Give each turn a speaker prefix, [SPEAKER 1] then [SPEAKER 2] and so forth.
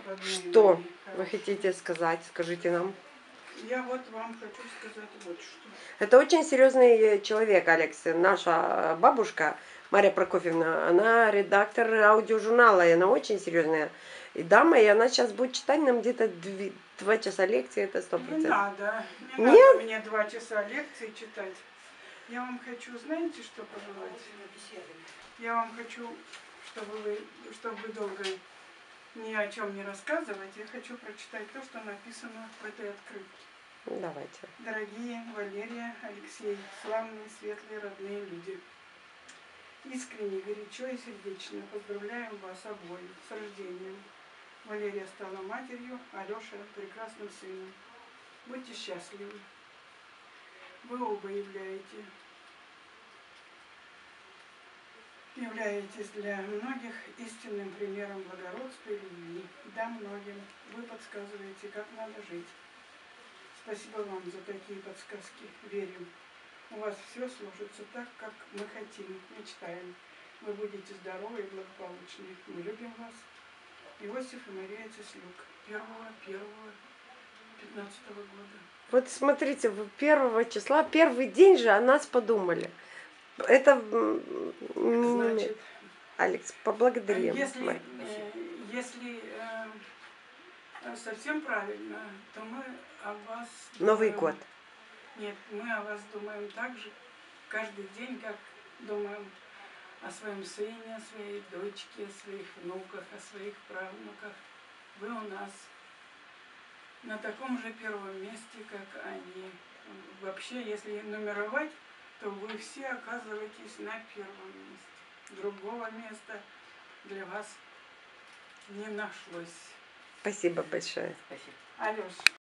[SPEAKER 1] Что вы хотите сказать? Скажите нам.
[SPEAKER 2] Я вот вам хочу сказать вот что.
[SPEAKER 1] Это очень серьезный человек, Алекс. Наша бабушка Мария Прокофьевна, она редактор аудиожурнала, и она очень серьезная и дама, и она сейчас будет читать нам где-то 2 часа лекции, это 100%.
[SPEAKER 2] Не надо
[SPEAKER 1] Нет?
[SPEAKER 2] мне 2 часа лекции читать. Я вам хочу, знаете, что пожелать? Я вам хочу, чтобы вы долго ни о чем не рассказывать. Я хочу прочитать то, что написано в этой открытке.
[SPEAKER 1] Давайте.
[SPEAKER 2] Дорогие Валерия, Алексей, славные, светлые, родные люди. Искренне, горячо и сердечно поздравляем вас обоих с рождением. Валерия стала матерью, Алеша прекрасным сыном. Будьте счастливы. Вы оба являетесь для многих истинным примером благородства и любви. Да, многим. Вы подсказываете, как надо жить. Спасибо вам за такие подсказки. Верим. У вас все сложится так, как мы хотим, мечтаем. Вы будете здоровы и благополучны. Мы любим вас. Иосиф и Мария Теслюк. 1.1.15 года.
[SPEAKER 1] Вот смотрите, 1 числа, первый день же о нас подумали. Это,
[SPEAKER 2] Значит,
[SPEAKER 1] Алекс, поблагодарим.
[SPEAKER 2] Если совсем правильно, то мы о вас
[SPEAKER 1] Новый
[SPEAKER 2] думаем,
[SPEAKER 1] год.
[SPEAKER 2] Нет, мы о вас думаем так же каждый день, как думаем о своем сыне, о своей дочке, о своих внуках, о своих правнуках. Вы у нас на таком же первом месте, как они. Вообще, если нумеровать, то вы все оказываетесь на первом месте. Другого места для вас не нашлось.
[SPEAKER 1] Спасибо большое.
[SPEAKER 2] Алёш.